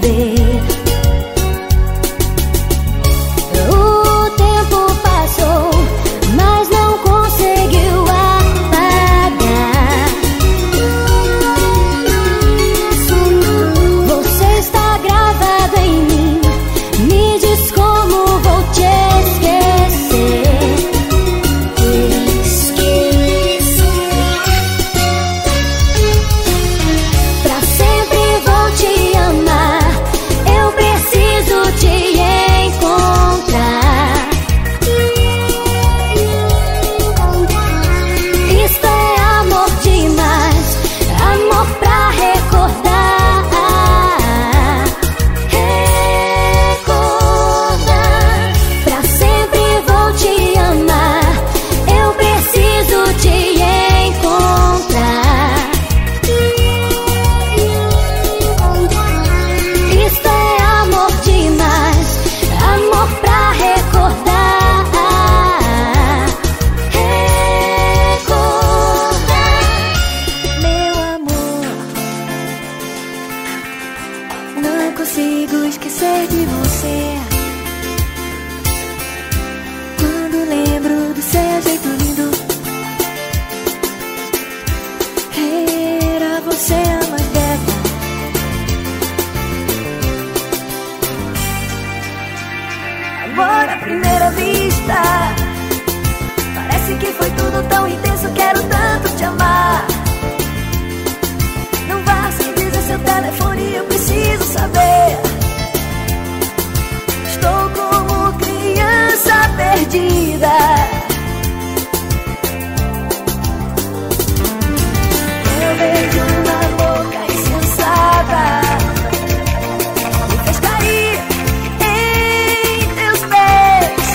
saber. O tempo passou, mas não conseguiu apagar. Você está gravado em mim, me diz como vou te esquecer. Pra sempre vou te amar, eu preciso te encontrar. Isto é amor demais, amor pra recordar. Recordar. Pra sempre vou te amar, eu preciso te encontrar. Isto é amor demais, amor pra recordar. Recordar. Meu amor, não consigo esquecer de você. Quando lembro do seu jeito lindo, era você a mais bela. Amor à primeira vista, parece que foi tudo tão intenso. Quero tanto te amar. Não vá sem dizer seu telefone, eu preciso saber. Estou como criança perdida. Eu vejo uma boca insensata, me fez cair em teus pés.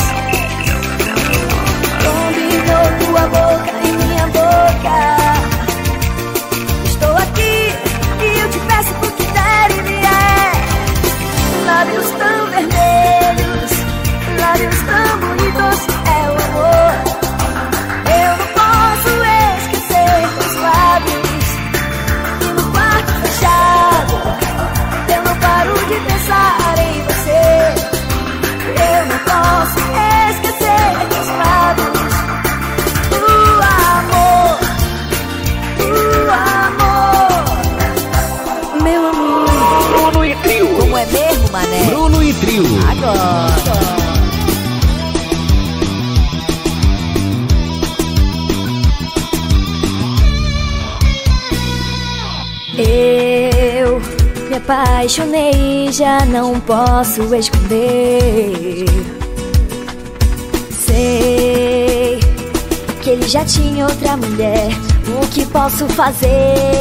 Combinou tua boca e minha boca. Estou aqui e eu te peço por que der e vier. Lábios tão vermelhos, lábios tão bonitos, é o amor. Eu não posso esquecer teus lábios. E no quarto fechado, eu não paro de pensar em você. Eu não posso esquecer teus lábios. O amor, meu amor. Bruno e Trio. Como é mesmo, mané? Bruno e Trio. Agora. Eu me apaixonei e já não posso esconder. Sei que ele já tinha outra mulher. O que posso fazer?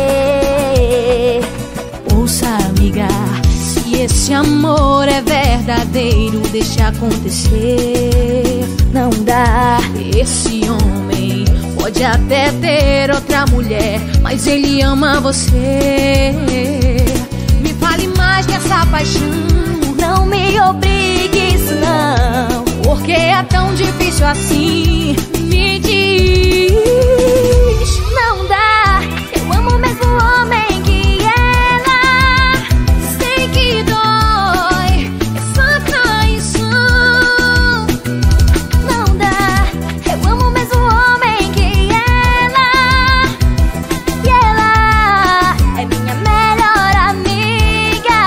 Ouça, amiga, se esse amor é verdadeiro, deixa acontecer. Não dá. Esse homem pode até ter outra mulher, mas ele ama você. Me fale mais dessa paixão. Não me obrigue isso não. Porque é tão difícil assim. Me diz. Não dá. Eu amo o mesmo homem que ela. Sei que dói essa traição. Não dá. Eu amo o mesmo homem que ela. E ela é minha melhor amiga.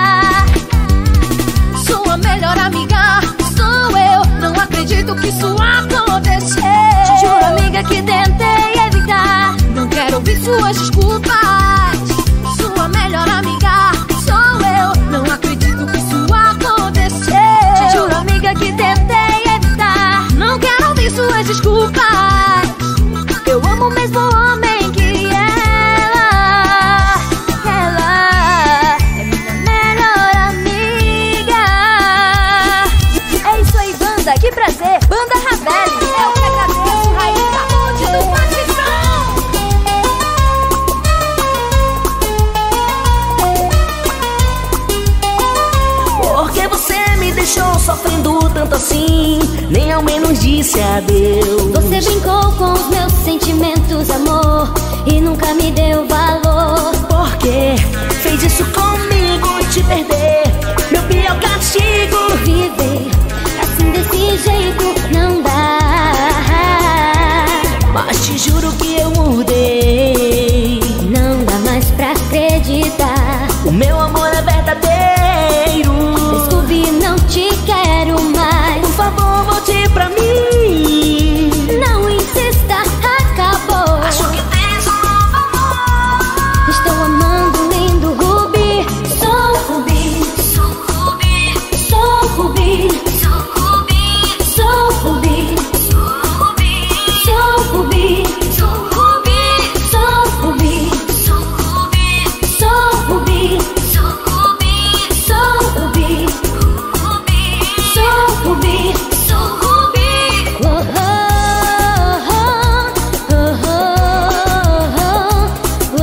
Sua melhor amiga sou eu. Não acredito que isso aconteceu. Te juro, amiga, que tentei evitar. Não quero ouvir suas desculpas. Sua melhor amiga sou eu. Não acredito que isso aconteceu. Te juro, amiga, que tentei evitar. Não quero ouvir suas desculpas. Eu amo o mesmo homem que ela. Ela é minha melhor amiga. É isso aí, banda, que prazer. Banda Ravelli, é o que agradeço, raiz da onde do Batistão. Porque você me deixou sofrendo tanto assim, nem ao menos disse adeus. Você brincou com os meus sentimentos, amor, e nunca me deu valor. Porque fez isso comigo, te perdeu. verdadeiro. Descobri, não te quero mais. Por favor, volte pra mim. Não insista, acabou. Acho que tens um novo amor. Estou amando um lindo Rubi. Sou Rubi, Sou Rubi, sou Rubi, sou Rubi, sou Rubi, sou Rubi, sou Rubi, sou Rubi, sou Rubi, sou Rubi, sou Rubi, sou Rubi, sou Rubi, sou Rubi, sou Rubi. Oh, oh, oh, oh, oh,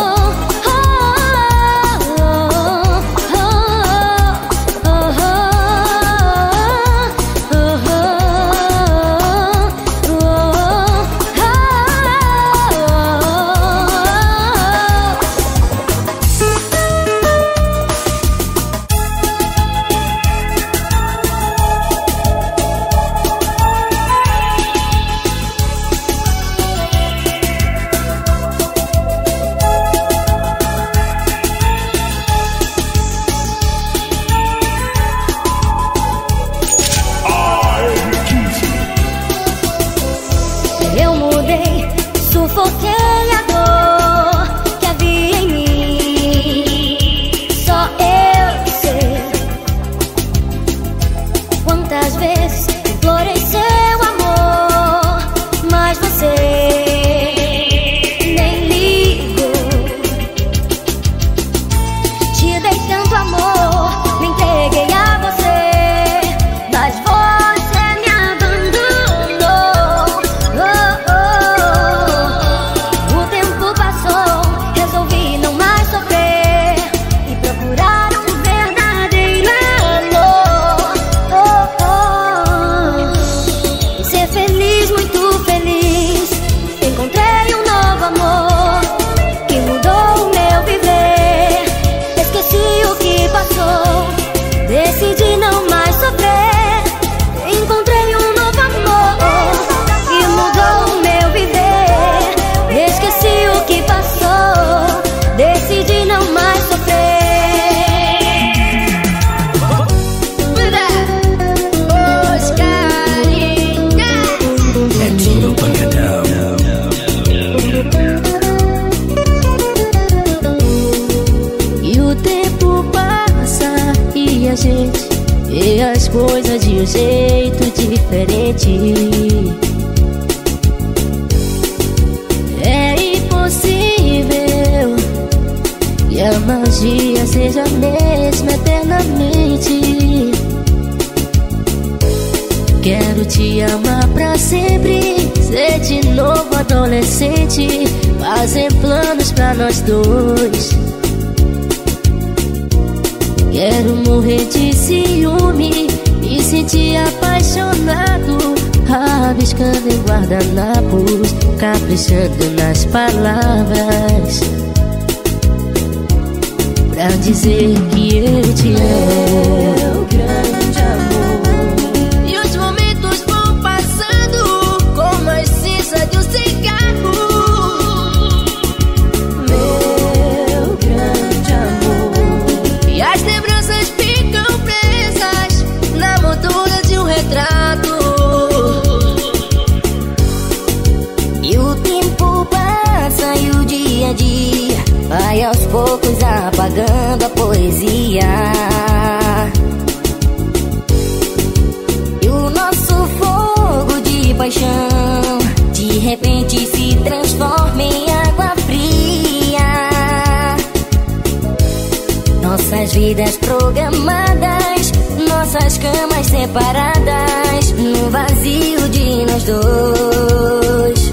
eu mudei, sufoquei a dor que havia em mim. Só eu sei quantas vezes implorei seu amor, mas você nem ligou. Te dei tanto amor, me entreguei a você, mas você me abandonou. O tempo passou, resolvi não mais sofrer e procurar um verdadeiro amor. Ser feliz, muito feliz. Encontrei um novo amor que mudou o meu viver. Esqueci o que passou, decidi não mais sofrer. Encontrei um novo amor que mudou o meu viver. Esqueci o que passou, decidi não mais sofrer. E o tempo passa e a gente vê as coisas de um jeito diferente. É impossível que a magia seja a mesma eternamente. Quero te amar pra sempre, ser de novo adolescente, fazer planos pra nós dois. Quero morrer de ciúme, me sentir apaixonado, rabiscando em guardanapos, caprichando nas palavras, pra dizer que eu te amo, grande amor. E os momentos vão passando como a cinza de um cigarro, meu grande amor. E as lembranças ficam presas na moldura de um retrato. E o tempo passa e o dia a dia vai aos poucos apagando a poesia. E o nosso fogo de paixão de repente se transforma em água fria. Nossas vidas programadas, nossas camas separadas, no vazio de nós dois.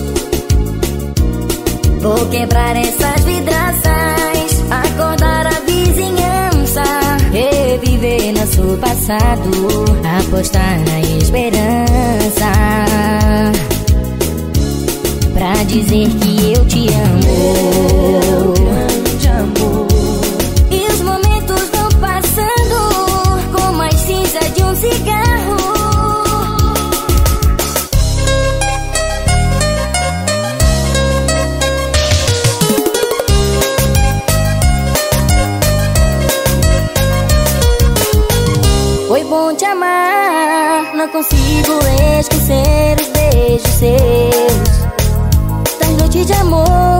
Vou quebrar essas vidraças, acordar a vizinhança, reviver nosso passado, apostar na esperança, pra dizer que eu te amo, grande amor. E os momentos vão passando como a cinza de um cigarro. bom te amar. Não consigo esquecer os beijos seus das noites de amor.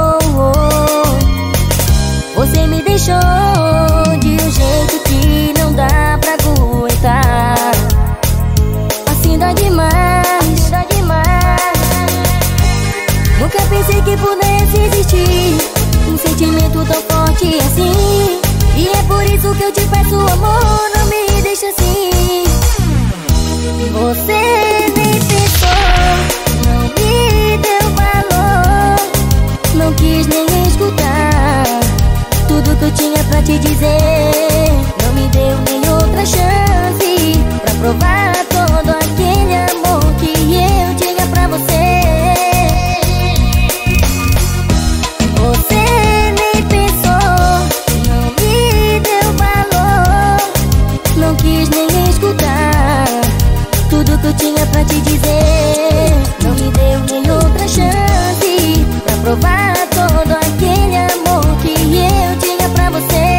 Você me deixou de um jeito que não dá pra aguentar. Assim dá demais, dá demais. Nunca pensei que pudesse existir um sentimento tão forte assim. E é por isso que eu te peço, amor, não me deixa assim. Você nem pensou, não me deu valor, não quis nem escutar tudo que eu tinha pra te dizer. Não me deu nem outra chance pra provar todo aquele amor que eu tinha pra você. Você nem pensou, não me deu valor, não quis nem escutar tudo que eu tinha pra te dizer. Não me deu nem outra chance pra provar todo aquele amor que eu tinha pra você.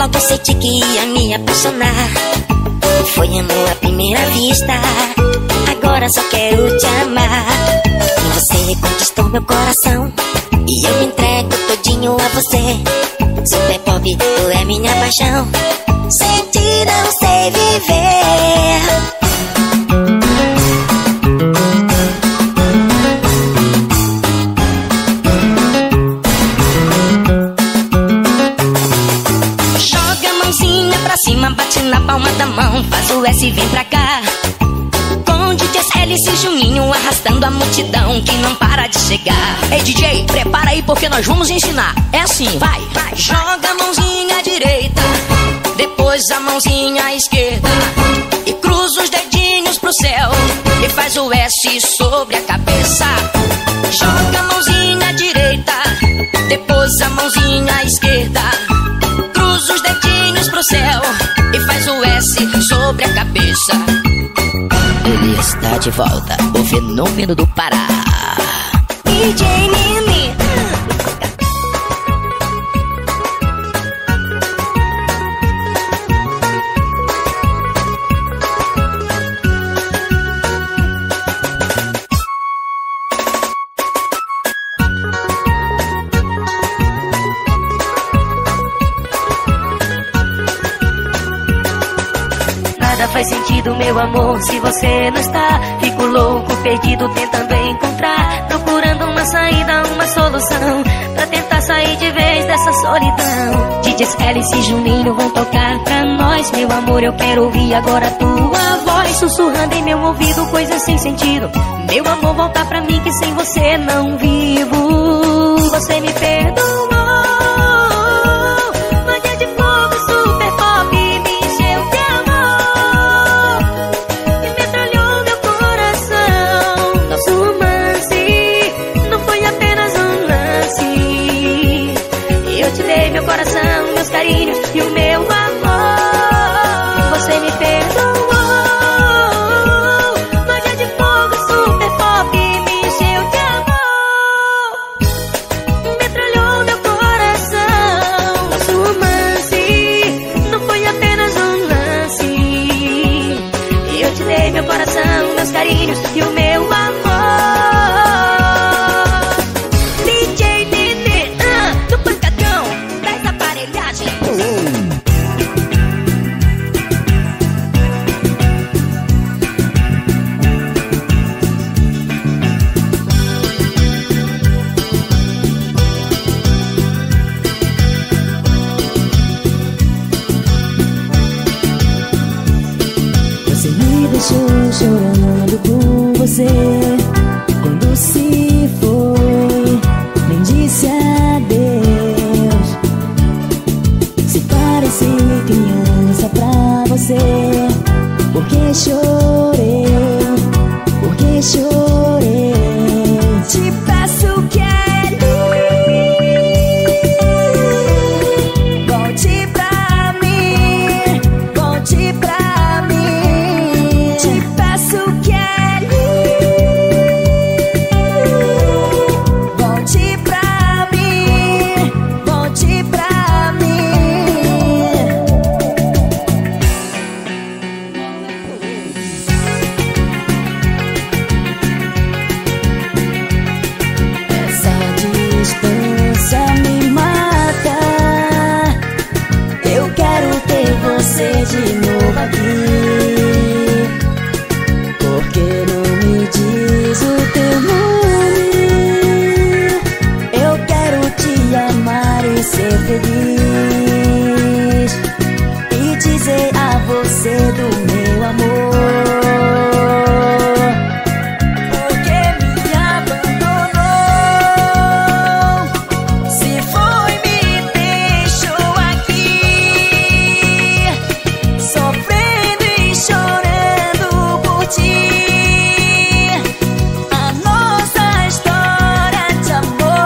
logo senti que ia me apaixonar. Foi amor à primeira vista, agora só quero te amar. E você conquistou meu coração e eu me entrego todinho a você. Super pop, tu é minha paixão, sem ti não sei viver. Cima, bate na palma da mão, faz o S e vem pra cá. Com DJ Hélice e Juninho arrastando a multidão que não para de chegar. Ei DJ, prepara aí porque nós vamos ensinar. É assim, vai. Joga a mãozinha direita, depois a mãozinha esquerda e cruza os dedinhos pro céu e faz o S sobre a cabeça. Joga a mãozinha direita, depois a mãozinha esquerda, cruza os dedinhos pro céu e faz o S sobre a cabeça. Ele está de volta, o fenômeno do Pará. DJ Nini. Faz sentido, meu amor, se você não está. Fico louco, perdido, tentando encontrar, procurando uma saída, uma solução, pra tentar sair de vez dessa solidão. DJs Hélice e Juninho vão tocar pra nós. Meu amor, eu quero ouvir agora a tua voz, sussurrando em meu ouvido coisas sem sentido. Meu amor, volta pra mim que sem você não vivo. Você me perdoou. Meu coração, meus carinhos e o meu amor. Você me perdoou. Magia de fogo, super pop, me encheu de amor. Metralhou meu coração. Nosso romance não foi apenas um lance. Eu te dei meu coração, meus carinhos e o meu amor. Chorando por você, quando se foi, nem disse adeus. Se parecer criança pra você, porque chorei, porque chorei. Te peço que volte pra mim, volte pra mim. Te peço que volte pra mim, volte pra mim. Essa distância me mata. Eu quero ter você de novo aqui. Ser feliz e dizer a você do meu amor. Porque me abandonou, se foi me deixou aqui, sofrendo e chorando por ti. A nossa história de amor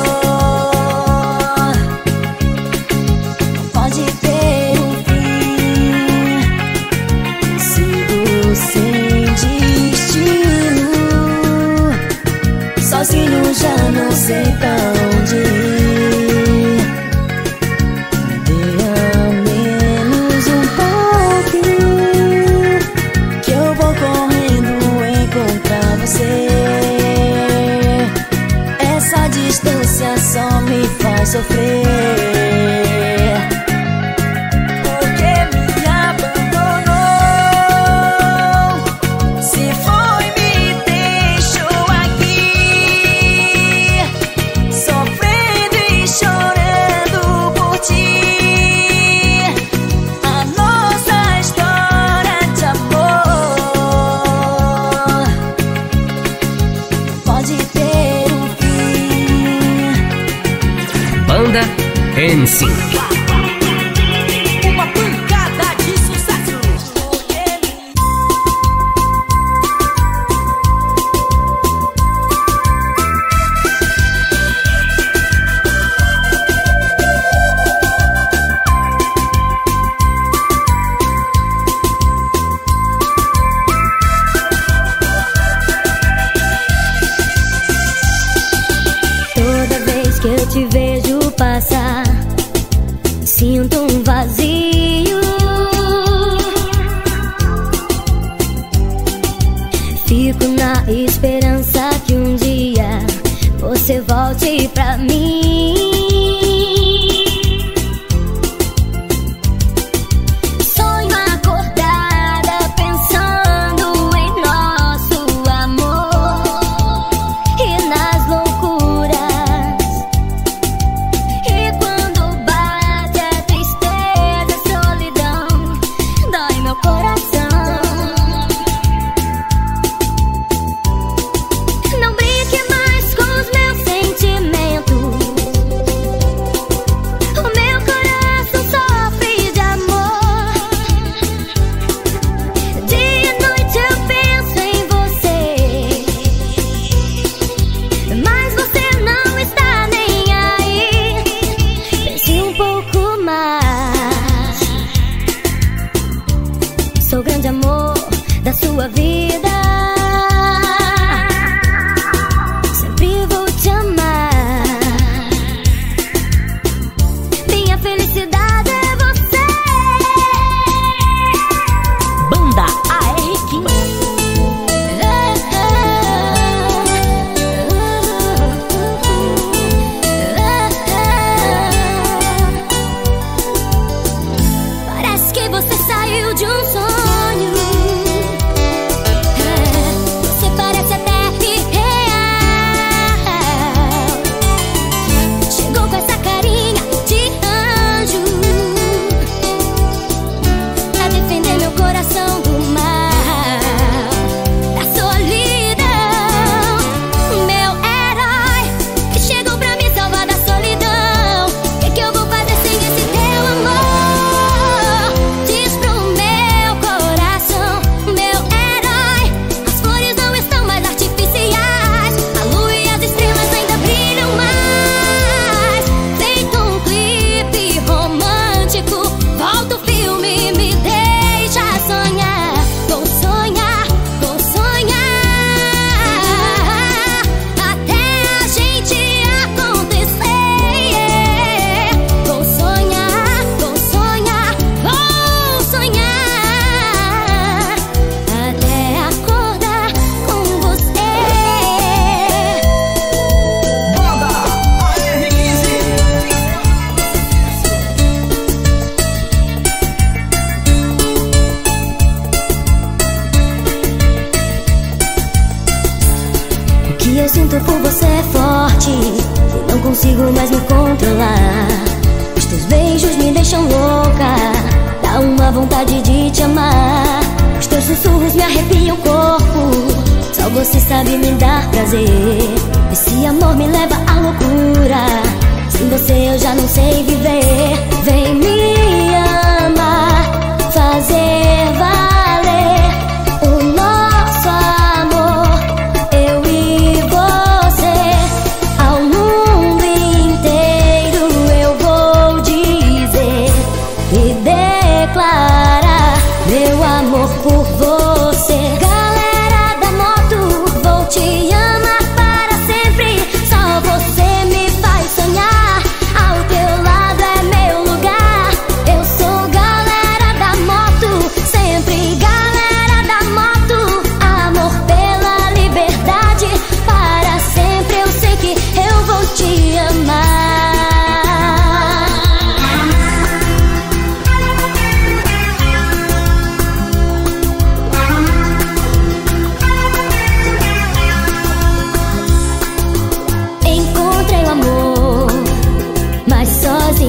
pode ter um fim. Sigo sem destino, sozinho já não sei pra onde ir. Dê a vai sofrer. Porque me abandonou, se foi, me deixou aqui, sofrendo e chorando por ti. A nossa história de amor pode ter um fim. Banda NSYNC. Uma pancada de sucesso. Toda vez que eu te vejo passar, sinto um vazio. Fico na esperança que um dia você volte pra mim. Sonho acordada pensando em nosso amor e nas loucuras. E quando bate a tristeza, a solidão, dói meu coração. Não brinque mais com os meus sentimentos. O meu coração sofre de amor. Dia e noite eu penso em você, mas você não está nem aí. Pense um pouco mais. Sou o grande amor da sua vida. Sempre vou te amar. Minha felicidade é você. Banda AR15. Parece que você saiu de um sonho. Você parece até irreal. Chegou com essa carinha de anjo pra defender meu coração do mal, da solidão. Meu herói que chegou pra me salvar da solidão. O que eu vou fazer sem esse teu amor? Diz pro meu coração, meu herói. As flores não estão mais artificiais, a lua e as estrelas ainda brilham mais. Feito um clipe romântico, volta o filme e me deixa sonhar. Vou sonhar, vou sonhar, até a gente acontecer. Vou sonhar, vou sonhar, vou sonhar, até acordar com você. Banda AR15. O que eu sinto por você é forte e não consigo mais me controlar. Os teus beijos me deixam louca, dá uma vontade de te amar. Os teus sussurros me arrepiam o corpo, só você sabe me dar prazer. Esse amor me leva à loucura, sem você eu já não sei viver. Vem me amar, fazer valer o nosso amor, eu e você. Ao mundo inteiro eu vou dizer e declarar meu amor por você. Galera da moto, vou te amar para sempre. Só você me faz sonhar, ao teu lado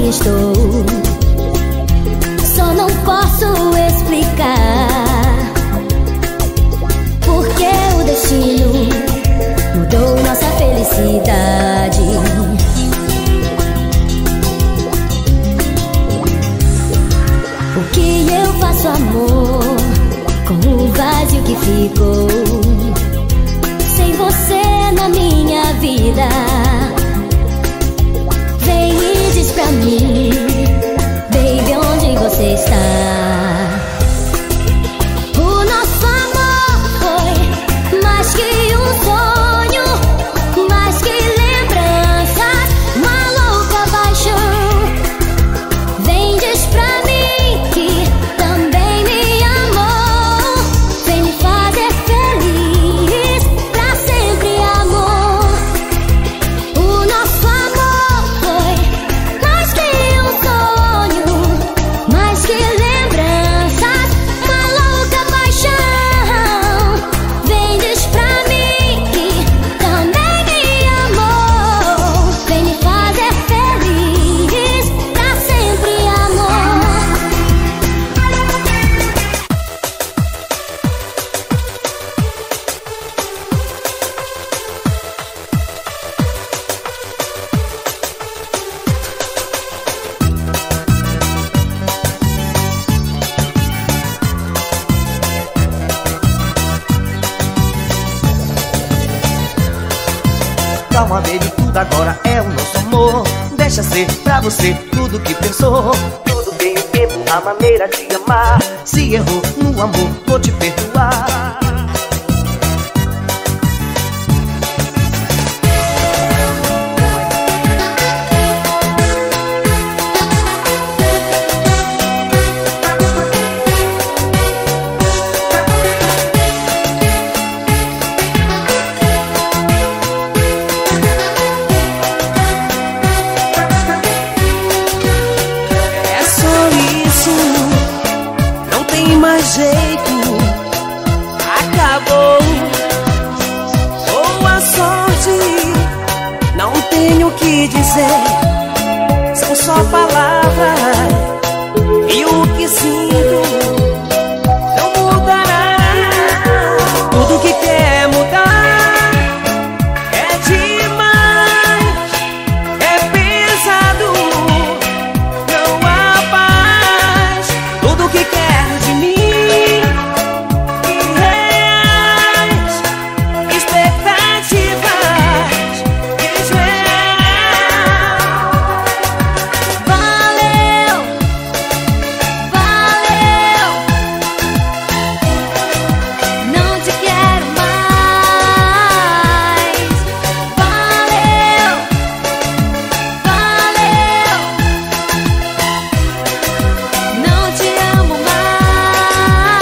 assim estou. Só não posso explicar porque o destino mudou nossa felicidade. O que eu faço, amor, com o vazio que ficou sem você na minha vida? Vem e diz pra mim, baby, onde você está? O nosso amor foi mais que um sonho, mais que lembranças, uma louca paixão. Vem, diz pra mim que também me amou. Vem me fazer feliz pra sempre, amor. O nosso amor foi mais que um sonho, mais que lembranças, uma louca paixão. Vem, diz pra mim que também me amou. Vem me fazer feliz pra sempre, amor. Calma, baby, tudo agora é o nosso amor. Deixa ser pra você tudo que pensou. Tudo tem o tempo, a maneira de amar. Se errou no amor, vou te perdoar. É só isso, não tem mais jeito. Acabou. Boa sorte, não tenho o que dizer. São só palavras e o que sinto não mudará. Tudo que quer mudar é demais, é pesado, não há paz. Tudo que quer de mim, irreais, expectativas desreais. Valeu, valeu, não te quero mais. Valeu, valeu, não te amo mais.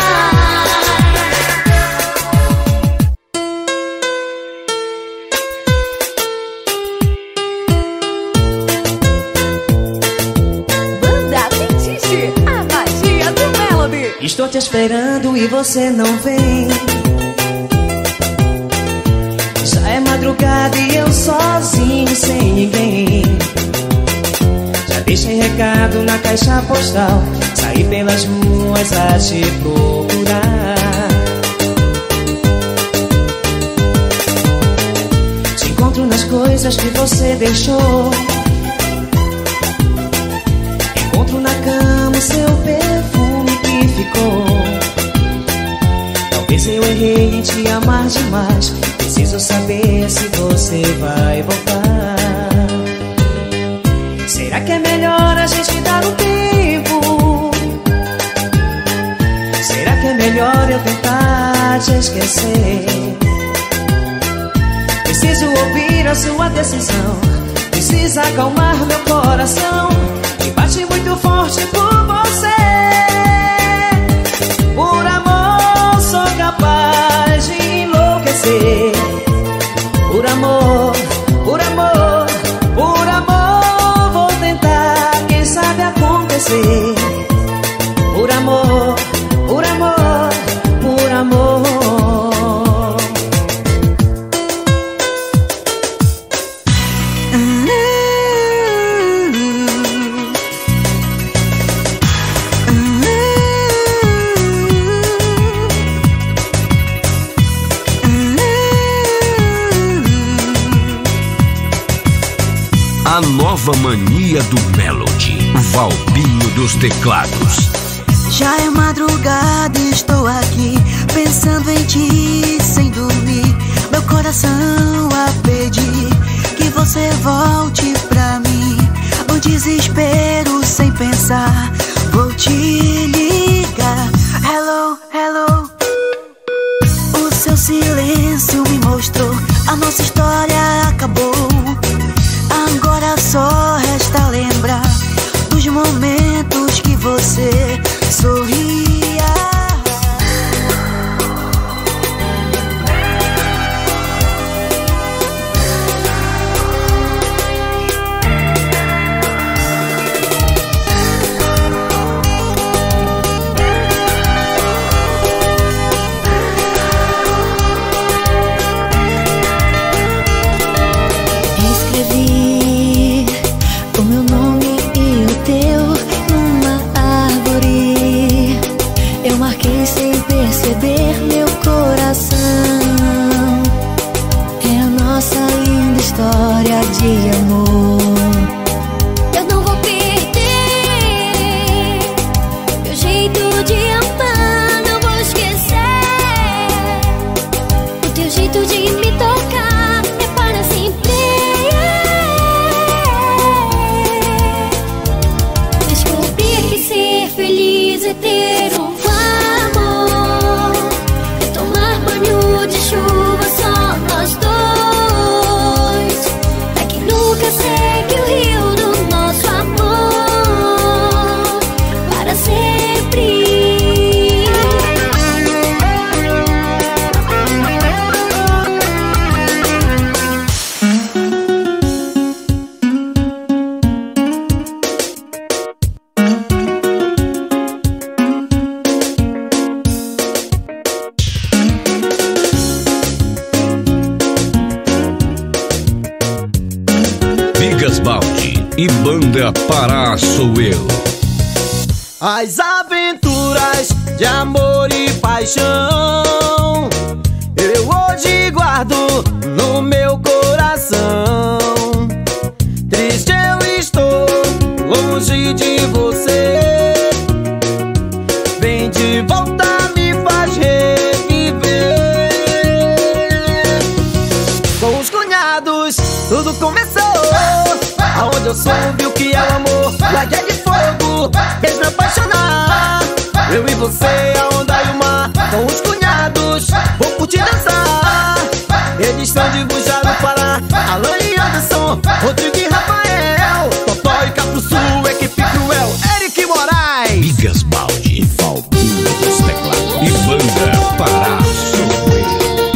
Banda Fetiche, a magia do Melody. Estou te esperando e você não vem. Já é madrugada e eu sozinho, sem ninguém. Já deixei recado na caixa postal, saí pelas ruas a te procurar. Te encontro nas coisas que você deixou. Encontro na cama o seu perfume que ficou. Talvez eu errei em te amar demais. Preciso saber se você vai voltar. Será que é melhor a gente dar um tempo? Será que é melhor eu tentar te esquecer? Preciso ouvir a sua decisão. Precisa acalmar meu coração, que bate muito forte por você. Por amor sou capaz de enlouquecer. Por amor, por amor, por amor vou tentar, quem sabe acontecer. Por amor, por amor, por amor. A nova mania do Melody, Valbinho dos teclados. Já é madrugada e estou aqui pensando em ti sem dormir. Meu coração a pedir que você volte pra mim. No desespero sem pensar, vou te ligar. Hello, hello. O seu silêncio me mostrou, a nossa história acabou. Agora só resta lembrar dos momentos que você sorria. Escrevi o meu nome e o teu numa árvore. Eu marquei sem perceber meu coração. É a nossa linda história de amor. Eu não vou perder meu jeito de amar, não vou esquecer o teu jeito de me tocar. É para sempre. Descobrir que ser feliz é ter um amor, é tomar banho de chuva só nós dois. É que nunca segue o rio do nosso amor para sempre. Bigas Baldi e Banda Pará Sou Eu. As aventuras de amor e paixão eu hoje guardo no meu coração. Triste eu estou longe de você. Vem de volta, me faz reviver. Com os cunhados tudo começou, aonde eu soube o que é o amor. Lagué de fogo fez me apaixonar. Eu e você, a onda e o mar. Com os cunhados vou curtir dançar. Eles são de Bujá no Pará, Alan e Anderson, Rodrigo e Rafael, Totó e Capuçu, equipe cruel, Eric Moraes. Bigas Baldi, Valbinho dos teclados e Banda Pará Sou Eu.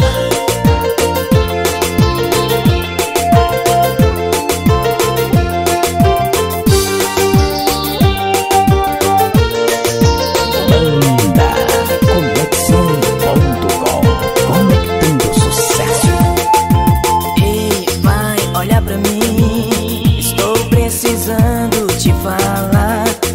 Conectando sucesso. Ei, vai, olha pra mim. Estou precisando te falar.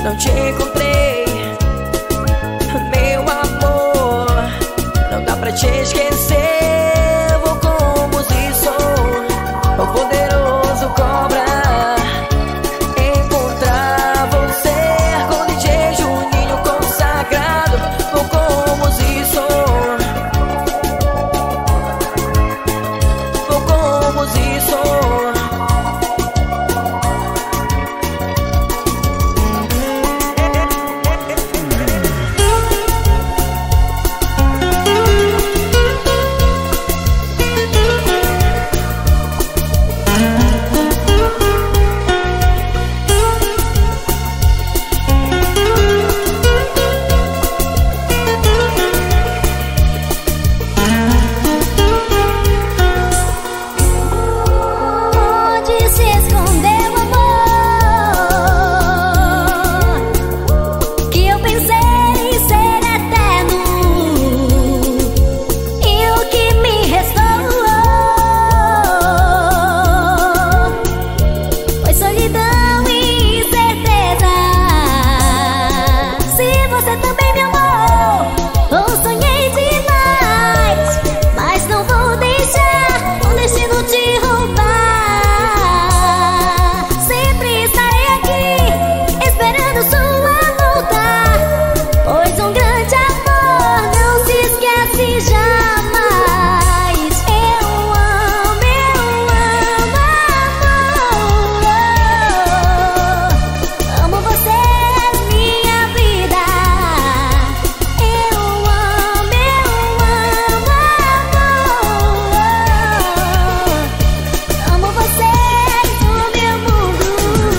não te encontrei. Meu amor, não dá pra te esquecer. Vou como se sou o poderoso cobra. Encontrar você com DJ Juninho consagrado. Vou como se sou, vou como se sou. Onde se escondeu o amor que eu pensei em ser eterno, e o que me restou foi solidão e incerteza. Se você também me amou, ou sonhei demais, mas não vou deixar o destino te roubar. Sempre estarei aqui esperando sua volta, pois um grande amor não se esquece jamais. Eu amo, amor. Amo você, minha vida. Eu amo, amor. Amo vocês, o meu mundo.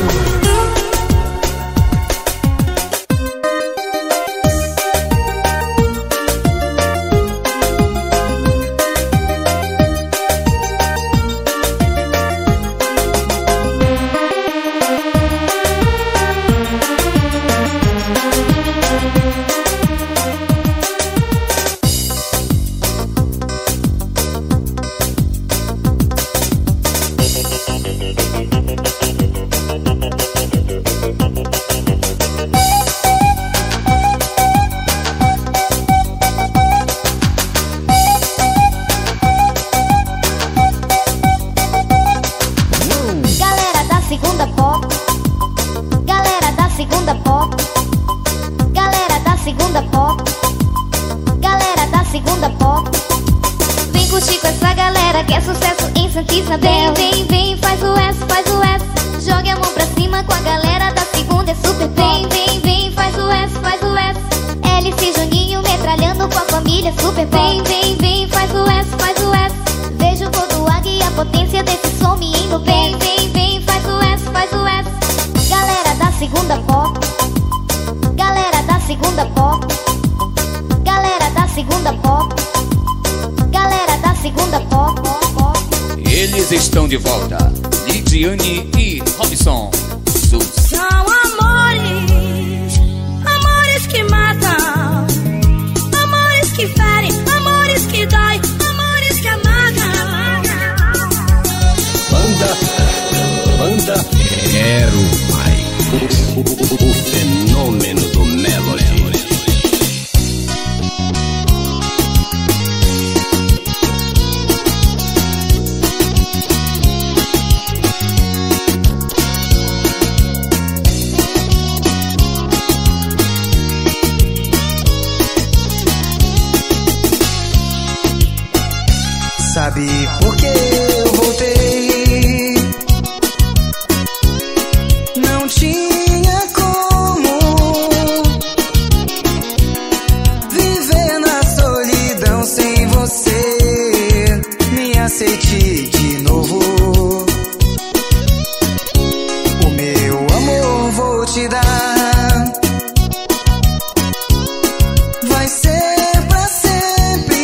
Galera da segunda pop, galera da segunda pop, galera da segunda pop, galera da segunda pop. Vem curtir com essa galera que é sucesso em Santa Isabel. Vem, vem, faz o S, faz o S. Jogue a mão pra cima com a galera da segunda, é super pop. Vem, vem, faz o S, faz o S. LC Juninho metralhando com a família, super pop. Vem, vem, vem, faz o S, faz o S. Vejo o voo do águia e a potência desse som me indo bem. Vem, vem, faz o S, faz o S. Galera da segunda pop, galera da segunda pop, galera da segunda pop, galera da segunda pop. Eles estão de volta, Lidiane e Robson. São amores, amores que matam, amores que ferem, amores que dói, amores que amargam. Banda Quero Mais. O fenômeno do Melody. Sabe por que eu voltei? Não tinha como viver na solidão sem você. Me aceite de novo. O meu amor vou te dar. Vai ser pra sempre.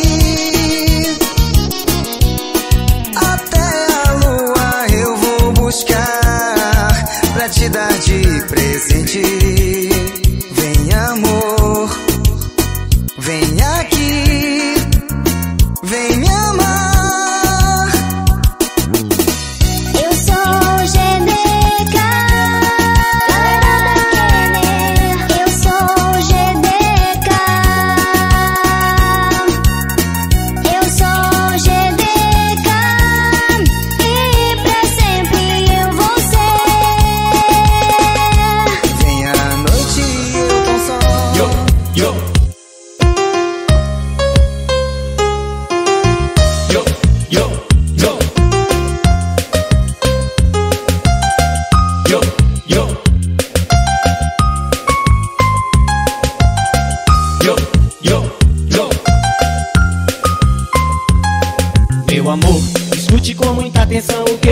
Até a lua eu vou buscar pra te dar de presente. Vem amor, vem aqui, vem me amar. Eu sou Geneca, galera da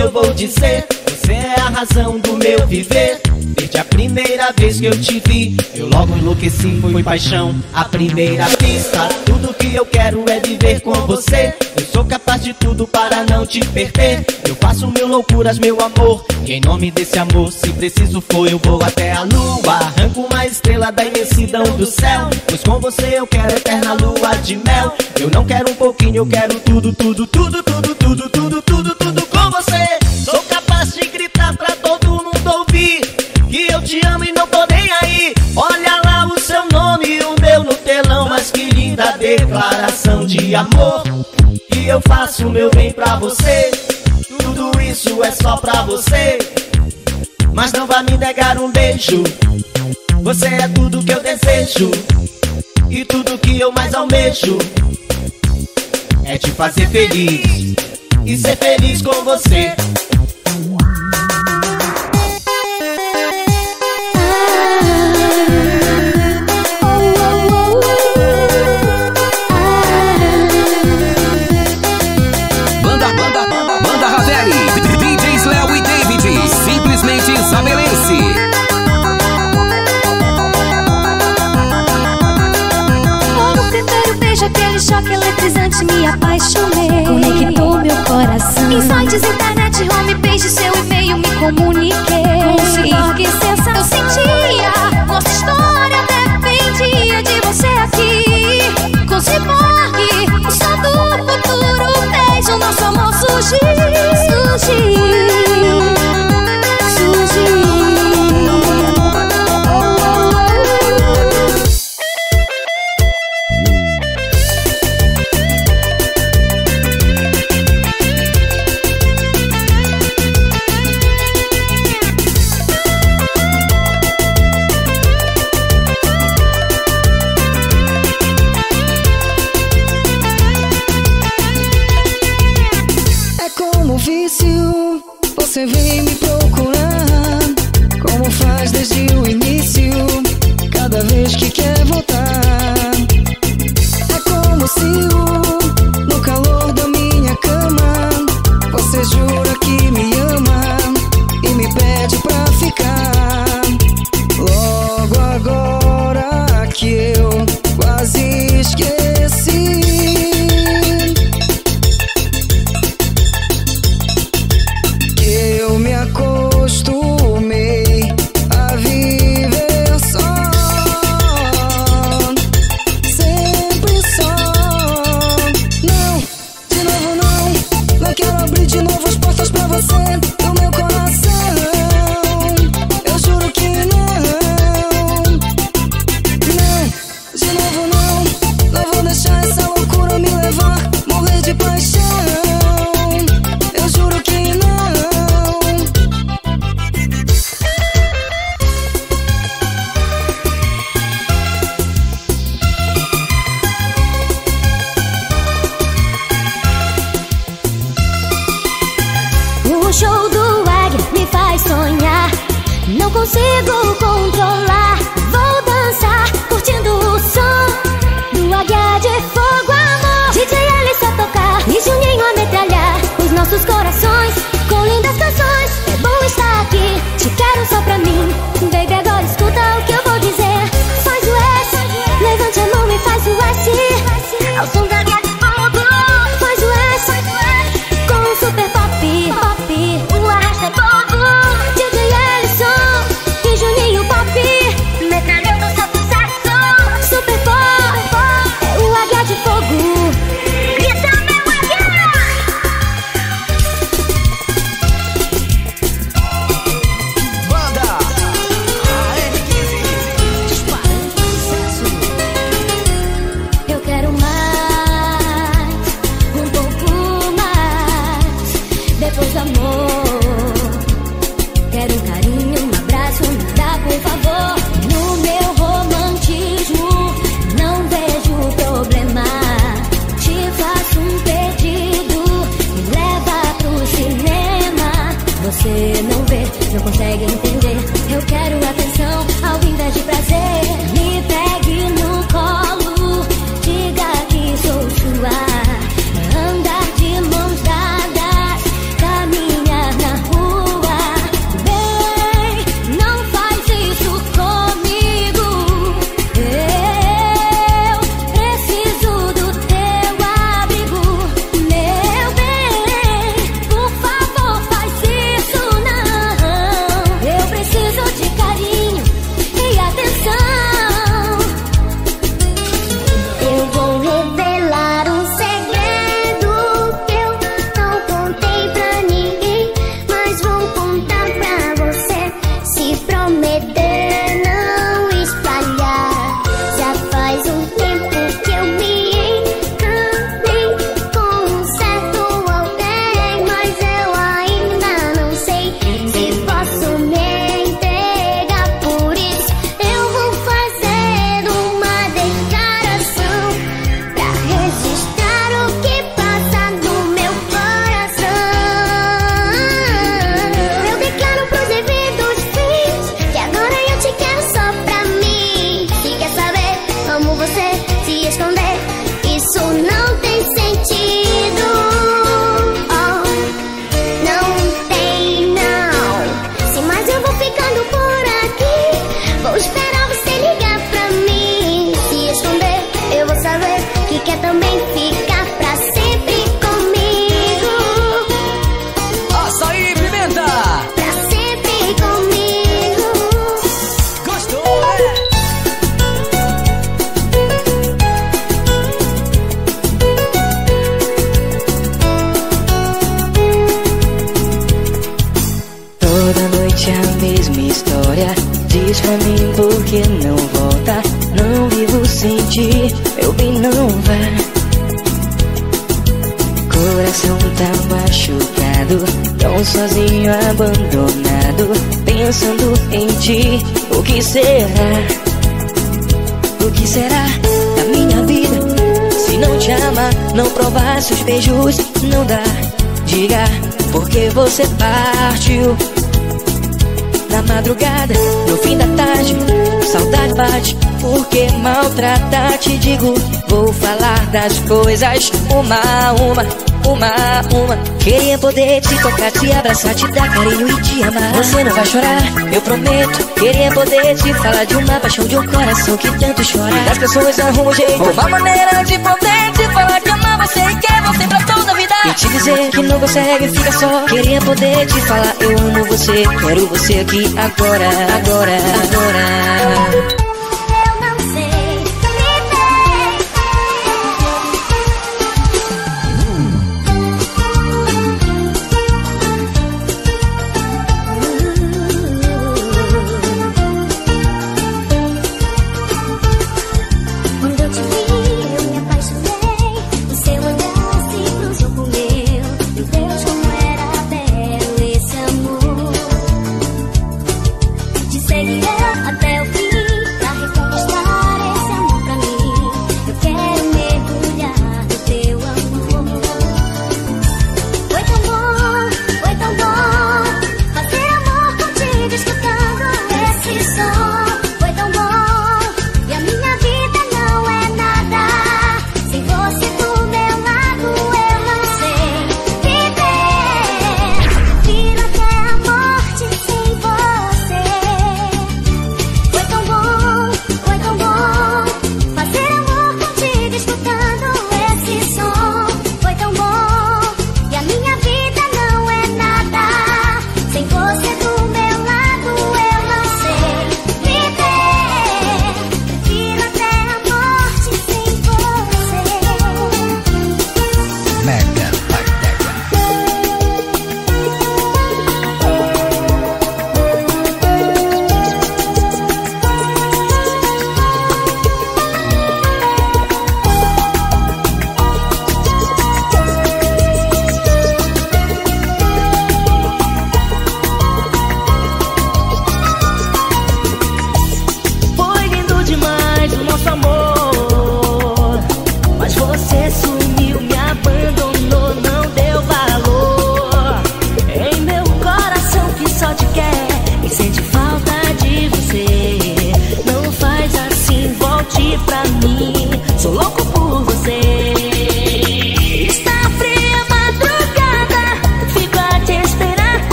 eu vou dizer. Você é a razão do meu viver. Desde a primeira vez que eu te vi, eu logo enlouqueci, foi paixão à primeira vista. Tudo que eu quero é viver com você. Eu sou capaz de tudo para não te perder. Eu faço mil loucuras, meu amor, e em nome desse amor, se preciso for, eu vou até a lua. Arranco uma estrela da imensidão do céu, pois com você eu quero eterna lua de mel. Eu não quero um pouquinho, eu quero tudo, tudo, tudo, tudo, tudo, tudo, tudo, tudo com você. Sou capaz de gritar pra todo mundo ouvir que eu te amo e não tô nem aí. Olha lá o seu nome e o meu no telão, mas que linda declaração de amor. E eu faço o meu bem pra você. Tudo isso é só pra você, mas não vai me negar um beijo. Você é tudo que eu desejo, e tudo que eu mais almejo é te fazer feliz e ser feliz com você. Banda Ravelli, DJs Léo e David, simplesmente isabelense. No primeiro beijo, aquele choque eletrizante, me apaixonei, conectou meu coração. Insights, internet, homepage, seu e-mail, me comuniquei. Que sensação eu sentia, nossa história dependia de você aqui. Com Cyborg, o som do futuro fez o nosso amor surgir. Você vem me procurar, como faz desde o início, cada vez que quer voltar. É como se no calor da minha cama, você jura que me ama e me pede pra ficar. Logo agora que eu quase esqueci, eu me acostumei a viver só, sempre só. Não, de novo não, não quero abrir de novo as portas pra você do meu coração. Eu juro que não, não, de novo não, não vou deixar essa loucura me levar, morrer de paixão. Eu juro que não. O show do Águia me faz sonhar, não consigo controlar. Vou dançar, curtindo o som do Águia de Fogo, amor. DJ Alice a tocar e Juninho a metralhar os nossos corações com lindas canções. É bom estar aqui, te quero só pra mim. Baby, agora escuta o que eu vou dizer. Faz o S, levante a mão e faz o S ao som da Águia de Fogo. Faz o S com o super pop, pop, o arrasta povo. DJ Ellison e Juninho Pop, metralhando seu sucesso. Super pop, é o Águia de Fogo. Grita, meu Águia! derreter, não espalhar. Já faz um tempo que eu me encantei com um certo alguém, mas eu ainda não sei se posso me entregar. Por isso eu vou fazer uma declaração pra registrar o que passa no meu coração. Eu declaro pros devidos fins que agora eu te quero só pra mim. Se quer saber, amo você, se esconder, isso não tem sentido. Oh, não tem não. Sim, mas eu vou ficando por aqui. Vou esperar você ligar pra mim. Se esconder, eu vou saber que quer também ficar pra sempre comigo. Açaí Pimenta. Pra sempre comigo. Gostou, Toda noite a mesma história. Diz pra mim por que não volta. Não vivo sem ti, meu bem, não vá. Coração tá machucado, tão sozinho, abandonado, pensando em ti. O que será? O que será da minha vida? Se não te amar, não provar seus beijos, não dá. Diga por que você partiu. Na madrugada, no fim da tarde, saudade bate. Por que maltratar? Te digo, vou falar das coisas uma a uma. Queria poder te tocar, te abraçar, te dar carinho e te amar. Você não vai chorar, eu prometo. Queria poder te falar de uma paixão, de um coração que tanto chora. Das pessoas arrumam jeito, uma maneira de poder te falar que ama você e quer você pra toda a vida. E te dizer que não consegue, fica só. Queria poder te falar, eu amo você, quero você aqui agora. Eu não sei quando eu te vi, eu me apaixonei. O seu olhar se cruzou com o meu. Meu Deus, como era belo esse amor. Te seguirei até o fim pra reconquistar esse amor pra mim. Eu quero mergulhar no teu amor. Foi tão bom fazer amor contigo escutando esse som. Foi tão bom e a minha vida não é nada sem você do meu lado. Eu não sei viver, prefiro até a morte sem você. Foi tão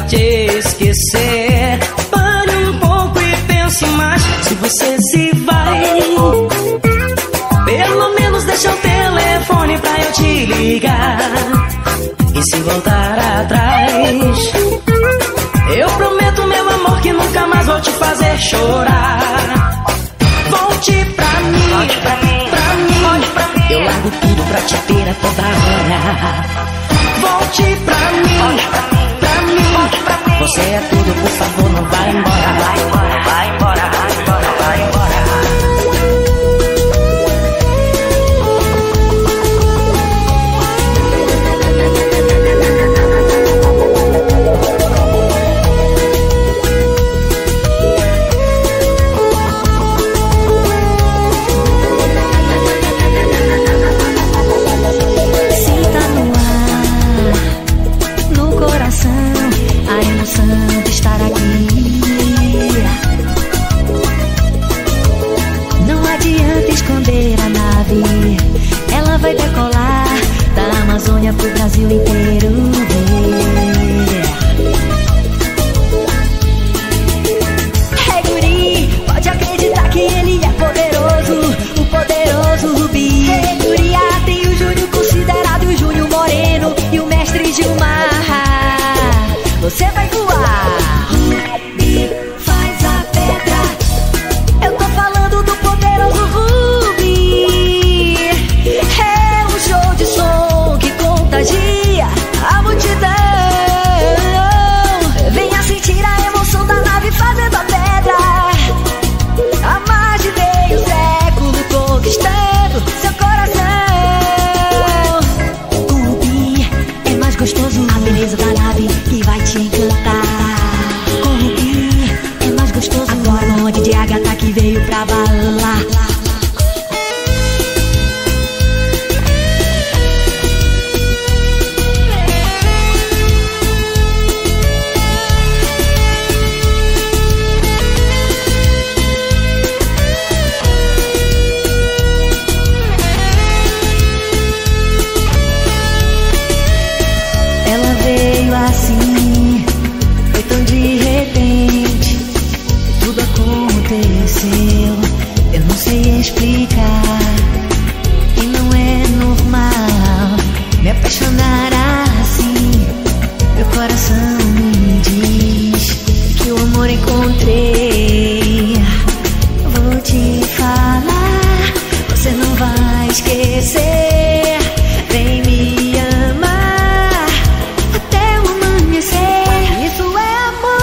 te esquecer. Pare um pouco e pense mais. Se você se vai, pelo menos deixa o telefone pra eu te ligar. E se voltar atrás, eu prometo, meu amor, que nunca mais vou te fazer chorar. Volte pra mim, volte pra mim, pra mim, volte pra mim. Eu largo tudo pra te ter a toda hora. Volte pra mim, volte pra mim, pra mim, volte pra mim. Você é tudo, por favor, não vai embora. Vai embora, vai embora, vai embora, vai embora. De estar aqui, não adianta esconder a nave. Ela vai decolar da Amazônia pro Brasil inteiro ver. Hey guri, pode acreditar que ele é poderoso, o poderoso Rubi. Hey guria, tem o Júnior considerado o Júnior Moreno e o mestre Gilmar. Você vai voar. Rubi faz a pedra. Eu tô falando do poderoso Rubi. É um show de som que contagia a multidão. Venha sentir a emoção da nave fazendo a pedra. Há mais de meio século conquistando seu coração. O Rubi é mais gostoso. A beleza da nave que vai te encantar. Com o Rubi é mais gostoso. Agora o monte de Agatha que veio pra balar. Ela veio assim, foi tão de repente, tudo aconteceu, eu não sei explicar. E não é normal me apaixonar assim. Meu coração me diz que o amor encontrei. Vou te falar, você não vai esquecer. Vem me amar até o amanhecer. Isso é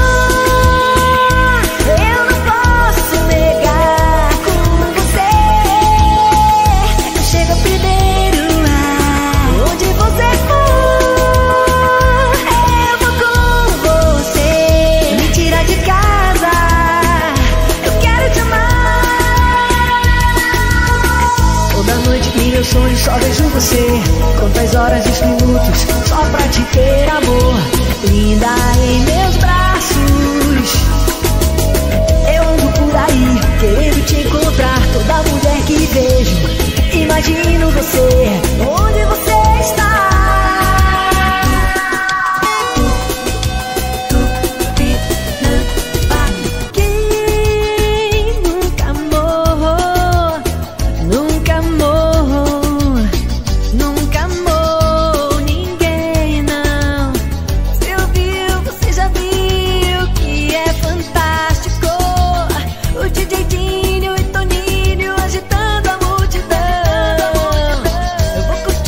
amor, eu não posso negar. Com você eu chego primeiro lá. Onde você for, eu vou com você. Me tira de casa, eu quero te amar. Toda noite em meus sonhos só vejo você. Quantas horas e os minutos só pra te ter, amor. Linda em meus braços, eu ando por aí querendo te encontrar. Toda mulher que vejo, imagino você. Onde você está? Quem nunca amou, nunca amou, nunca amou ninguém, não. Você ouviu, você já viu que é fantástico. O DJ Dinho e Toninho agitando a multidão. Eu vou curtir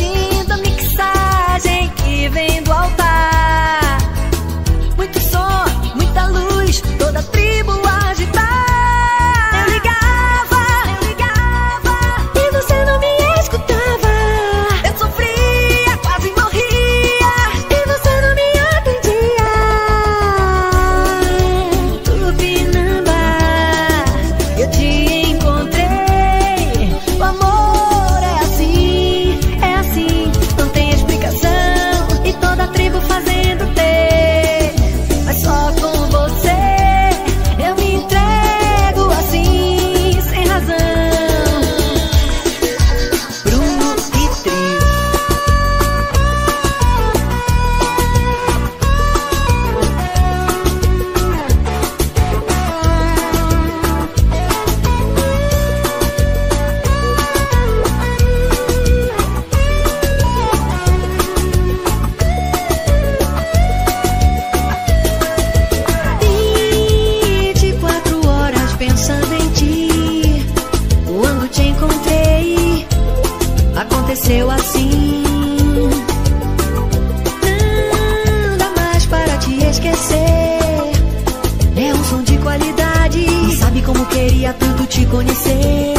conhecer.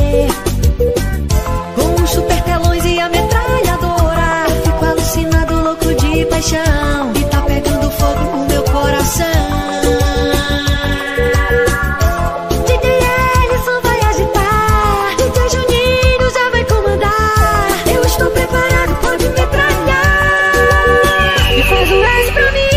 Com os super telões e a metralhadora, eu fico alucinado, louco de paixão, e tá pegando fogo no meu coração. DJ Ellison vai agitar, DJ Juninho já vai comandar. Eu estou preparado, pode metralhar. E faz o S pra mim.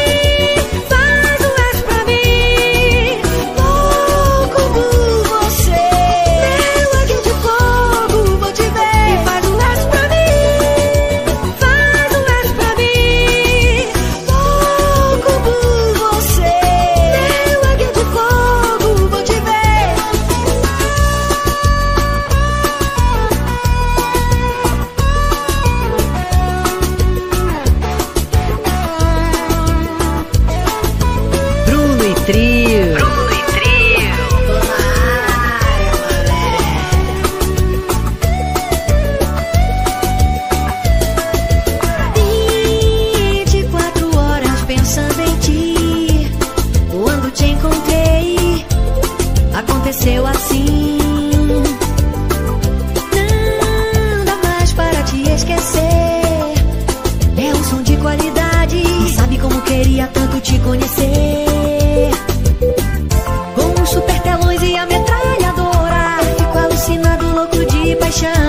Aconteceu assim, não dá mais para te esquecer. É um som de qualidade, sabe como queria tanto te conhecer. Com os super telões e a metralhadora, fico alucinado, louco de paixão.